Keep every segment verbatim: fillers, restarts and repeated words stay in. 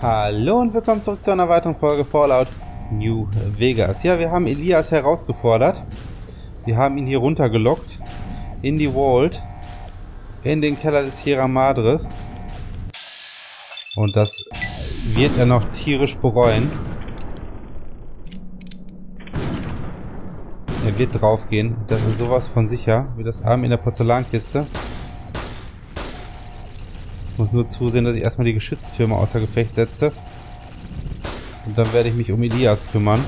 Hallo und willkommen zurück zu einer weiteren Folge Fallout New Vegas. Ja, wir haben Elias herausgefordert. Wir haben ihn hier runtergelockt. In die Vault. In den Keller des Sierra Madre. Und das wird er noch tierisch bereuen. Er wird draufgehen. Das ist sowas von sicher, wie das Arm in der Porzellankiste. Ich muss nur zusehen, dass ich erstmal die Geschütztürme außer Gefecht setze. Und dann werde ich mich um Elias kümmern.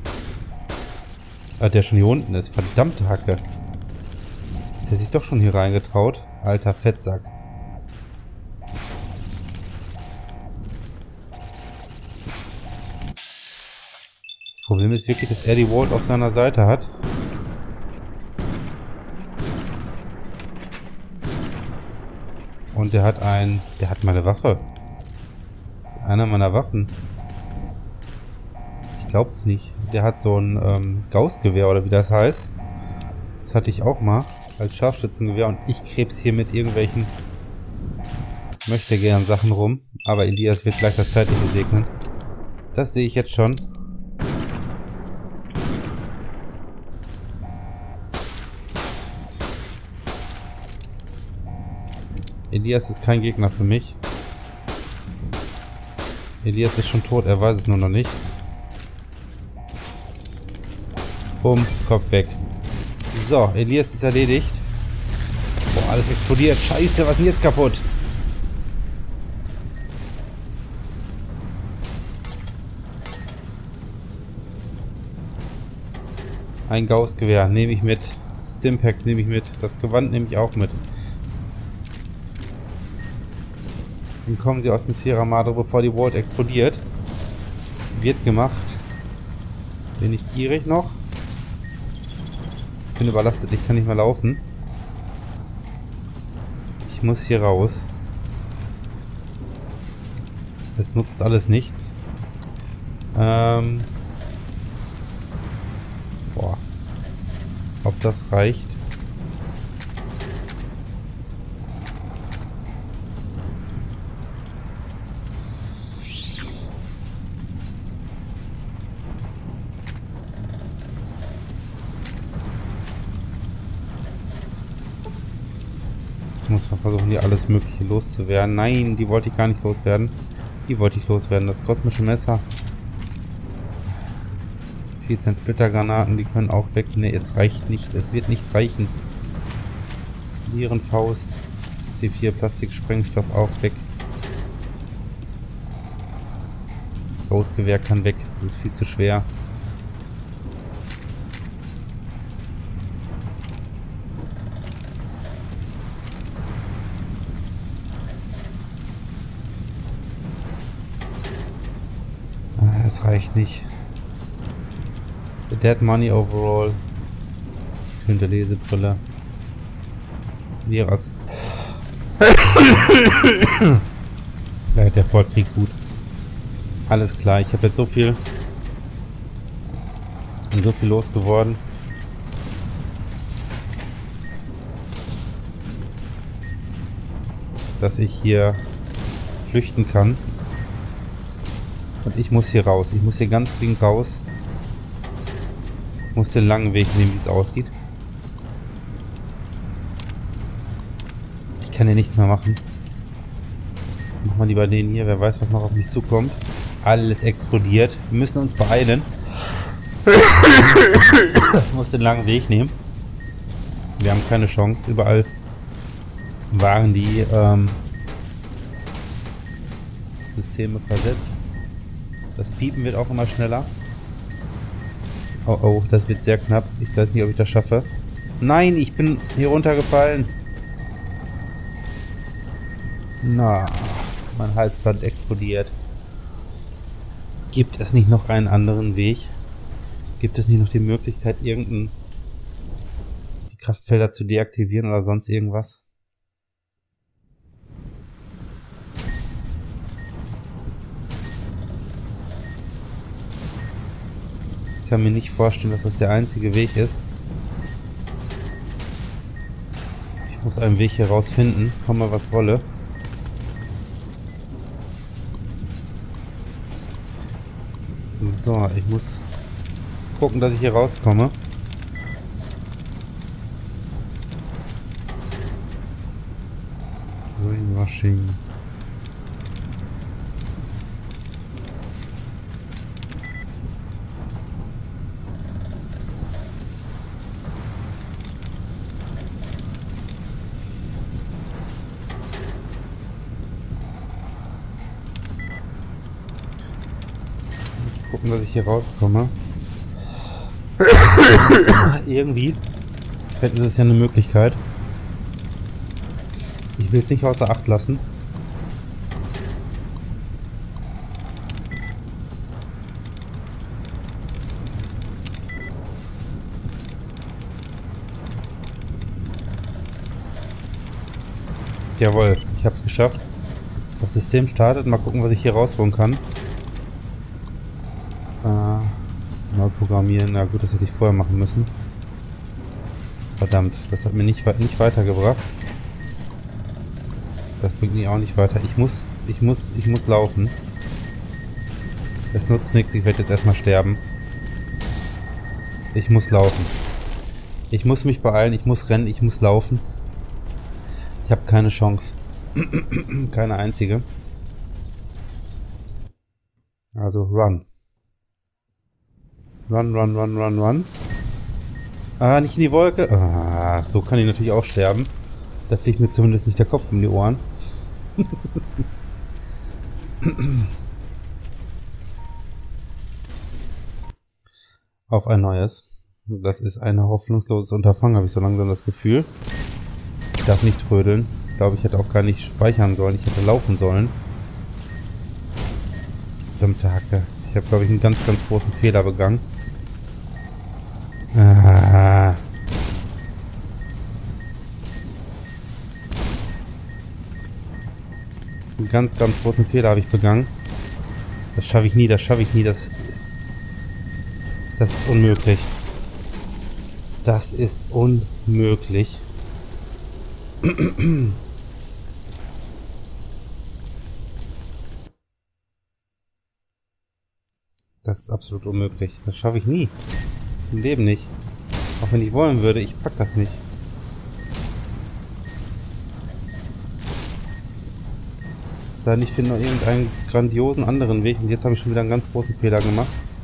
Ah, der schon hier unten ist. Verdammte Hacke. Der sich doch schon hier reingetraut. Alter Fettsack. Das Problem ist wirklich, dass er die Vault auf seiner Seite hat. Und der hat ein... Der hat meine Waffe. Einer meiner Waffen. Ich glaub's nicht. Der hat so ein ähm, Gaußgewehr oder wie das heißt. Das hatte ich auch mal als Scharfschützengewehr. Und ich krebs hier mit irgendwelchen möchte gern Sachen rum. Aber Elias wird gleich das Zeitliche segnen. Das sehe ich jetzt schon. Elias ist kein Gegner für mich. Elias ist schon tot, er weiß es nur noch nicht. Bumm, Kopf weg. So, Elias ist erledigt. Boah, alles explodiert. Scheiße, was ist denn jetzt kaputt? Ein Gaußgewehr nehme ich mit. Stimpaks nehme ich mit. Das Gewand nehme ich auch mit. Dann kommen sie aus dem Sierra Madre, bevor die Vault explodiert. Wird gemacht. Bin ich gierig noch? Ich bin überlastet, ich kann nicht mehr laufen. Ich muss hier raus. Es nutzt alles nichts. Ähm. Boah. Ob das reicht? Ich muss mal versuchen, hier alles Mögliche loszuwerden. Nein, die wollte ich gar nicht loswerden. Die wollte ich loswerden. Das kosmische Messer. vierzehn Splittergranaten, die können auch weg. Ne, es reicht nicht. Es wird nicht reichen. Nierenfaust. C vier Plastiksprengstoff auch weg. Das Großgewehr kann weg. Das ist viel zu schwer. Das reicht nicht. The Dead Money Overall. Tönte Lesebrille. Viras. Vielleicht der Vollkriegshut. Alles klar, ich habe jetzt so viel. Bin so viel losgeworden. Dass ich hier flüchten kann. Und ich muss hier raus. Ich muss hier ganz dringend raus. Ich muss den langen Weg nehmen, wie es aussieht. Ich kann hier nichts mehr machen. Mach mal lieber den hier. Wer weiß, was noch auf mich zukommt. Alles explodiert. Wir müssen uns beeilen. Ich muss den langen Weg nehmen. Wir haben keine Chance. Überall waren die ähm, Systeme versetzt. Das Piepen wird auch immer schneller. Oh oh, das wird sehr knapp. Ich weiß nicht, ob ich das schaffe. Nein, ich bin hier runtergefallen. Na, mein Halsband explodiert. Gibt es nicht noch einen anderen Weg? Gibt es nicht noch die Möglichkeit, irgendein die Kraftfelder zu deaktivieren oder sonst irgendwas? Ich kann mir nicht vorstellen, dass das der einzige Weg ist. Ich muss einen Weg hier rausfinden, komme was wolle. So, ich muss gucken, dass ich hier rauskomme. Brainwashing. Gucken, dass ich hier rauskomme. Irgendwie. Vielleicht ist es ja eine Möglichkeit. Ich will es nicht außer Acht lassen. Jawohl, ich habe es geschafft. Das System startet. Mal gucken, was ich hier rausholen kann. Äh, neu programmieren. Na gut, das hätte ich vorher machen müssen. Verdammt, das hat mir nicht, nicht weitergebracht. Das bringt mich auch nicht weiter. Ich muss, ich muss, ich muss laufen. Es nutzt nichts, ich werde jetzt erstmal sterben. Ich muss laufen. Ich muss mich beeilen, ich muss rennen, ich muss laufen. Ich habe keine Chance. Keine einzige. Also run. Run, run, run, run, run. Ah, nicht in die Wolke. Ah, so kann ich natürlich auch sterben. Da fliegt mir zumindest nicht der Kopf um die Ohren. Auf ein neues. Das ist ein hoffnungsloses Unterfangen, habe ich so langsam das Gefühl. Ich darf nicht trödeln. Ich glaube, ich hätte auch gar nicht speichern sollen. Ich hätte laufen sollen. Verdammte Hacke. Ich habe, glaube ich, einen ganz, ganz großen Fehler begangen. Ah. Einen ganz, ganz großen Fehler habe ich begangen. Das schaffe ich nie, das schaffe ich nie. Das, das ist unmöglich. Das ist unmöglich. Das ist absolut unmöglich. Das schaffe ich nie. Im Leben nicht. Auch wenn ich wollen würde, ich pack das nicht. Es sei denn, ich finde noch irgendeinen grandiosen anderen Weg. Und jetzt habe ich schon wieder einen ganz großen Fehler gemacht.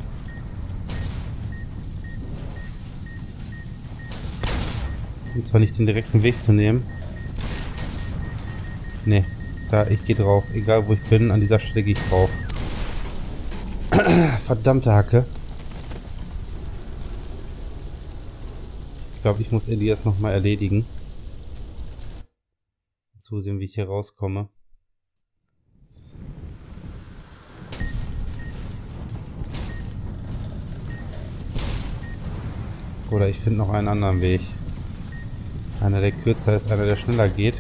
Und zwar nicht den direkten Weg zu nehmen. Nee, da, ich gehe drauf. Egal wo ich bin, an dieser Stelle gehe ich drauf. Verdammte Hacke. Ich glaube, ich muss Elias nochmal erledigen. Zusehen, wie ich hier rauskomme. Oder ich finde noch einen anderen Weg. Einer, der kürzer ist, einer, der schneller geht.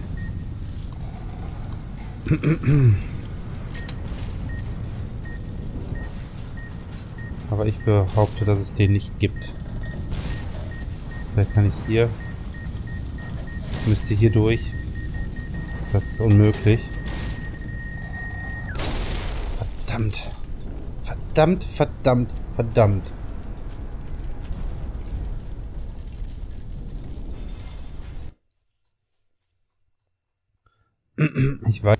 Aber ich behaupte, dass es den nicht gibt. Vielleicht kann ich hier... Ich müsste hier durch. Das ist unmöglich. Verdammt. Verdammt, verdammt, verdammt. Ich weiß...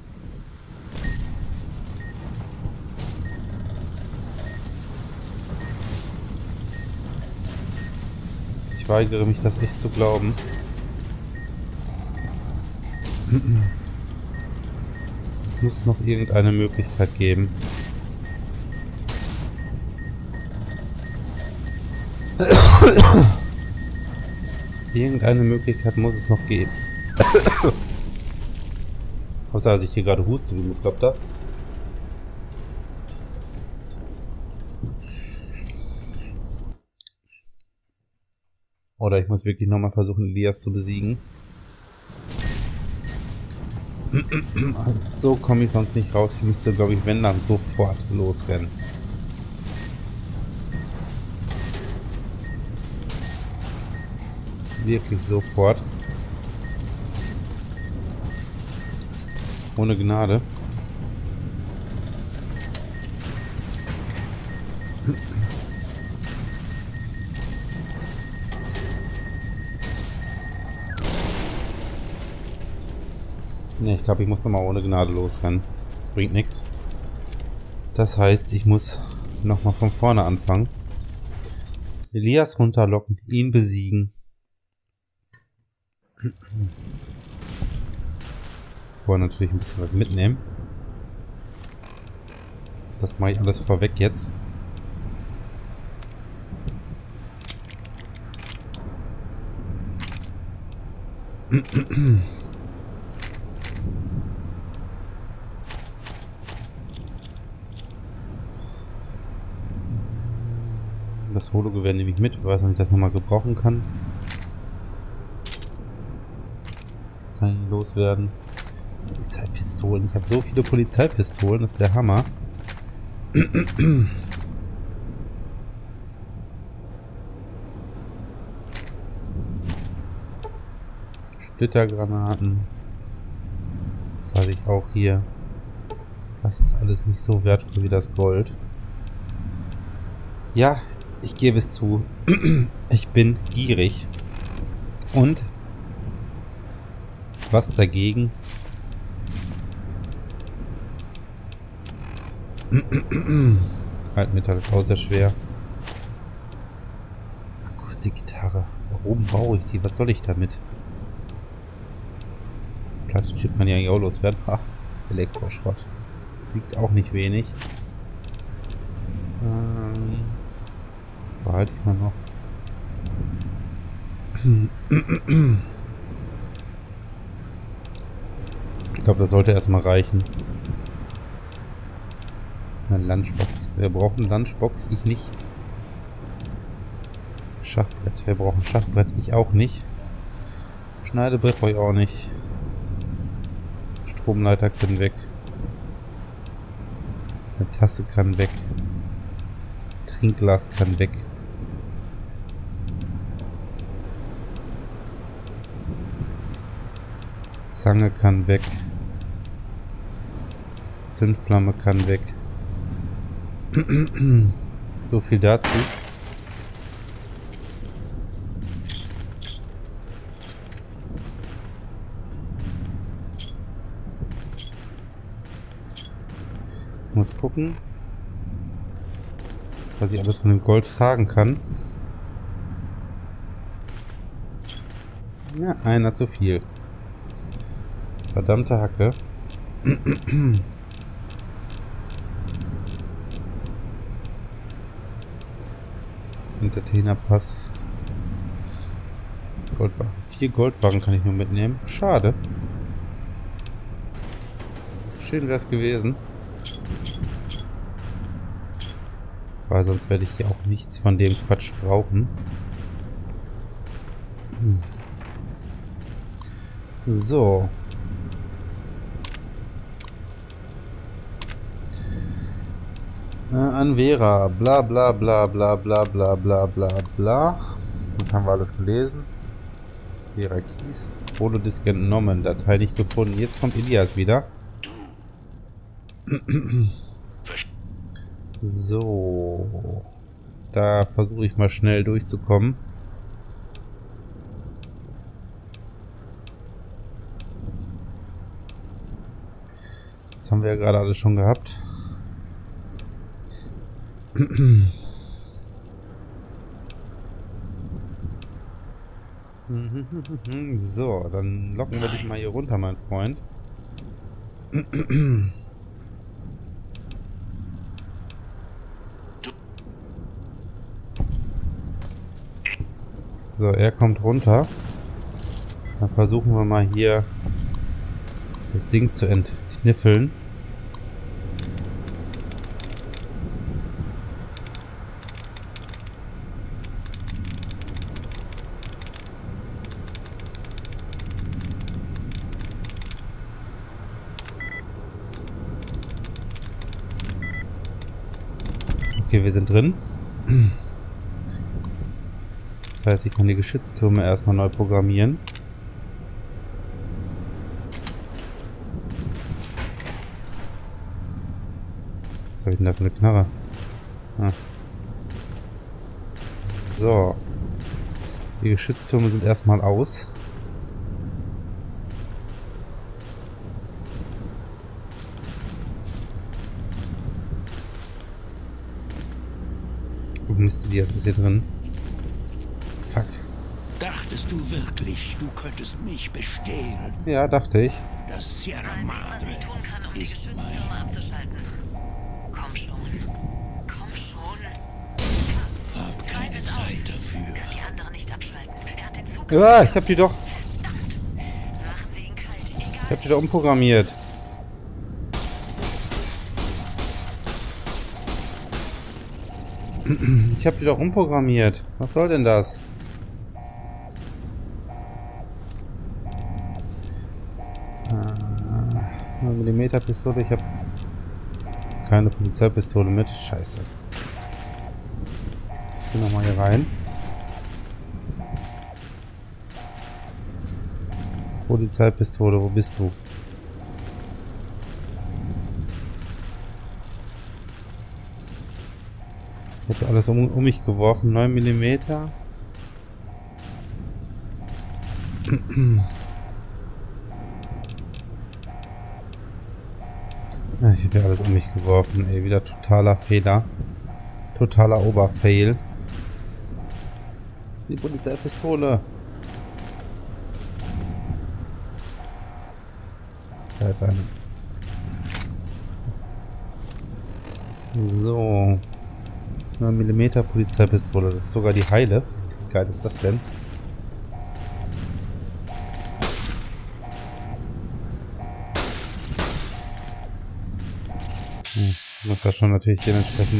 Ich weigere mich, das echt zu glauben. Es muss noch irgendeine Möglichkeit geben. Irgendeine Möglichkeit muss es noch geben. Außer, dass ich hier gerade huste, wie ein Bekloppter. Oder ich muss wirklich nochmal versuchen, Elias zu besiegen. So komme ich sonst nicht raus. Ich müsste, glaube ich, wenn dann sofort losrennen. Wirklich sofort. Ohne Gnade. Ne, ich glaube, ich muss nochmal ohne Gnade losrennen. Das bringt nichts. Das heißt, ich muss nochmal von vorne anfangen. Elias runterlocken, ihn besiegen. Vorher natürlich ein bisschen was mitnehmen. Das mache ich alles vorweg jetzt. Das Hologewehr nehme ich mit. Ich weiß nicht, ob ich das nochmal gebrauchen kann. Kann ich loswerden. Polizeipistolen. Ich habe so viele Polizeipistolen. Das ist der Hammer. Splittergranaten. Das lasse ich auch hier. Das ist alles nicht so wertvoll wie das Gold. Ja, ich gebe es zu. Ich bin gierig. Und was dagegen? Altmetall ist auch sehr schwer. Akustikgitarre. Warum baue ich die? Was soll ich damit? Plattenchip kann ja eigentlich auch loswerden. Ha, Elektroschrott. Wiegt auch nicht wenig. Ähm, das behalte ich mal noch. Ich glaube, das sollte erstmal reichen. Eine Lunchbox. Wir brauchen Lunchbox, ich nicht. Schachbrett. Wir brauchen Schachbrett, ich auch nicht. Schneidebrett brauche ich auch nicht. Stromleiter können weg. Eine Tasse kann weg. Trinkglas kann weg. Zange kann weg. Zündflamme kann weg. So viel dazu. Ich muss gucken, was ich alles von dem Gold tragen kann. Ja, einer zu viel. Verdammte Hacke. Entertainerpass. Goldbarren. Vier Goldbarren kann ich nur mitnehmen. Schade. Schön wäre es gewesen. Weil sonst werde ich hier auch nichts von dem Quatsch brauchen. Hm. So. Äh, an Vera. Bla bla bla bla bla bla bla bla bla. Das haben wir alles gelesen. Vera Kies. Holodisk entnommen. Datei nicht gefunden. Jetzt kommt Elias wieder. So. Da versuche ich mal schnell durchzukommen. Das haben wir ja gerade alles schon gehabt. So, dann locken wir dich mal hier runter, mein Freund. So, er kommt runter. Dann versuchen wir mal hier das Ding zu entkniffeln. Okay, wir sind drin. Das heißt, ich kann die Geschütztürme erstmal neu programmieren. Was habe ich denn da für eine Knarre? Ah, So. Die Geschütztürme sind erstmal aus. Oh Mist, die ist hier drin. Fuck. Dachtest du wirklich, du könntest mich bestehlen? Ja, dachte ich. Das Sierra Madre was ich tun kann, um die ist Geschütztürme mein... abzuschalten. Komm schon. Komm schon. Hab keine Zeit Zeit dafür. Kann die anderen nicht abschalten. Er hat den Zug. Ja, ich hab die doch. Machen sie ihn kalt. Egal. Ich hab die doch umprogrammiert. Ich hab die doch umprogrammiert. Was soll denn das? neun Millimeter Pistole. Ich habe keine Polizeipistole mit. Scheiße. Ich geh nochmal hier rein. Polizeipistole, wo bist du? Ich habe alles um, um mich geworfen. neun Millimeter. Ich habe ja alles um mich geworfen. Ey, wieder totaler Fehler. Totaler Oberfail. Das ist die Polizeipistole. Da ist eine. So. neun Millimeter Polizeipistole. Das ist sogar die heile. Wie geil ist das denn? Hm, muss das schon natürlich dementsprechend.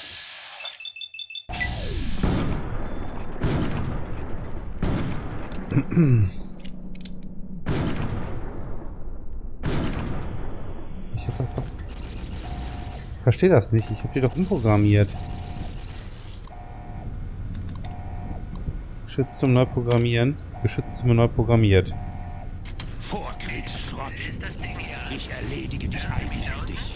Ich hab das doch. Ich verstehe das nicht. Ich habe die doch umprogrammiert. Geschützturm neu programmieren. Geschützturm neu programmiert. Vorkriegsschrott. Ich erledige dich eigenhändig.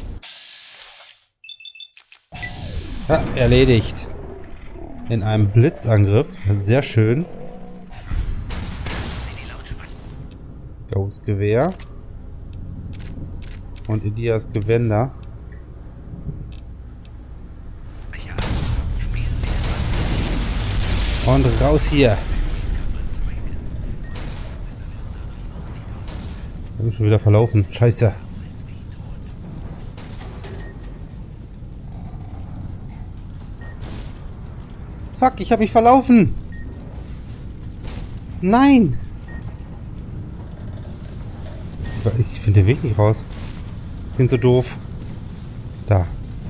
Ja, erledigt. In einem Blitzangriff. Sehr schön. Gauss-Gewehr. Und Elias Gewänder. Und raus hier. Ich bin schon wieder verlaufen. Scheiße. Fuck, ich habe mich verlaufen. Nein. Ich finde den Weg nicht raus. Ich bin so doof. Da.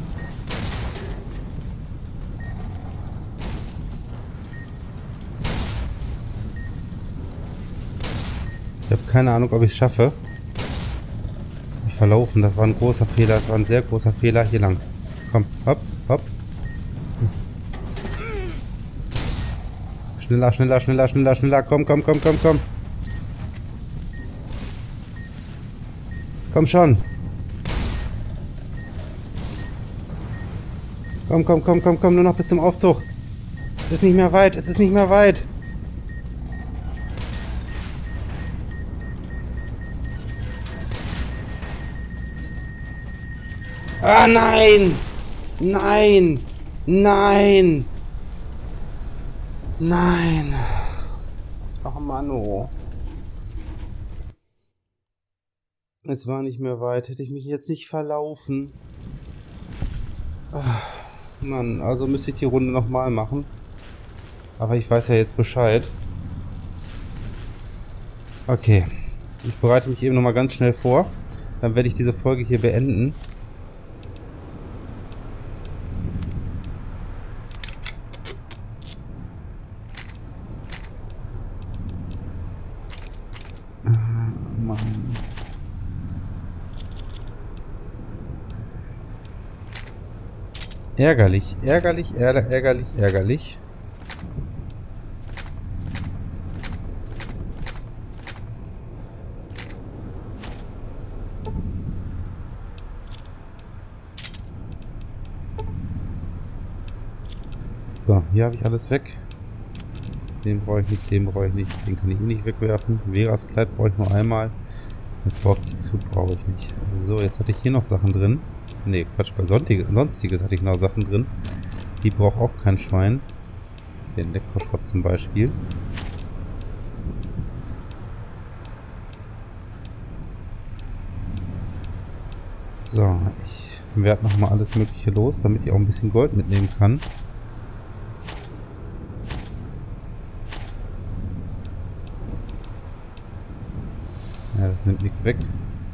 Ich habe keine Ahnung, ob ich es schaffe. Ich verlaufen, das war ein großer Fehler. Das war ein sehr großer Fehler. Hier lang. Komm, hopp, hopp. Schneller, schneller, schneller, schneller, schneller. Komm, komm, komm, komm, komm. Komm schon. Komm, komm, komm, komm, komm. Nur noch bis zum Aufzug. Es ist nicht mehr weit. Es ist nicht mehr weit. Ah, nein! Nein! Nein! Nein! Ach, Mano. Es war nicht mehr weit. Hätte ich mich jetzt nicht verlaufen. Ach, Mann, also müsste ich die Runde nochmal machen. Aber ich weiß ja jetzt Bescheid. Okay. Ich bereite mich eben nochmal ganz schnell vor. Dann werde ich diese Folge hier beenden. Ärgerlich, ärgerlich, ärger, ärgerlich, ärgerlich. So, hier habe ich alles weg. Den brauche ich nicht, den brauche ich nicht. Den kann ich eh nicht wegwerfen. Veras Kleid brauche ich nur einmal. Den Vorkriegshut brauche ich nicht. So, jetzt hatte ich hier noch Sachen drin. Ne, Quatsch, bei Sonstige, Sonstiges hatte ich noch Sachen drin. Die braucht auch kein Schwein. Den Elektroschrott zum Beispiel. So, ich werde nochmal alles Mögliche los, damit ich auch ein bisschen Gold mitnehmen kann. Ja, das nimmt nichts weg.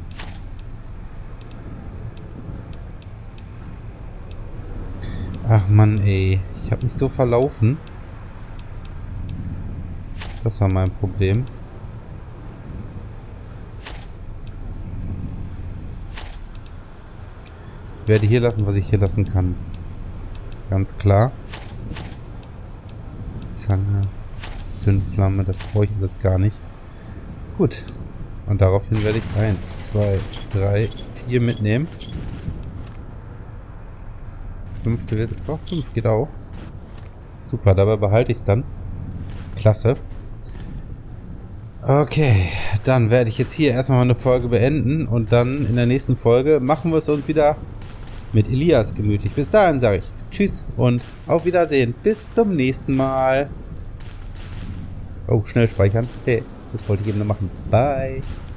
Ach Mann, ey. Ich habe mich so verlaufen. Das war mein Problem. Ich werde hier lassen, was ich hier lassen kann. Ganz klar. Zange, Zündflamme, das brauche ich alles gar nicht. Gut. Und daraufhin werde ich eins, zwei, drei, vier mitnehmen. Fünfte wird... Oh, fünf geht auch. Super, dabei behalte ich es dann. Klasse. Okay, dann werde ich jetzt hier erstmal eine Folge beenden und dann in der nächsten Folge machen wir es uns wieder mit Elias gemütlich. Bis dahin sage ich Tschüss und auf Wiedersehen. Bis zum nächsten Mal. Oh, schnell speichern. Hey, das wollte ich eben noch machen. Bye.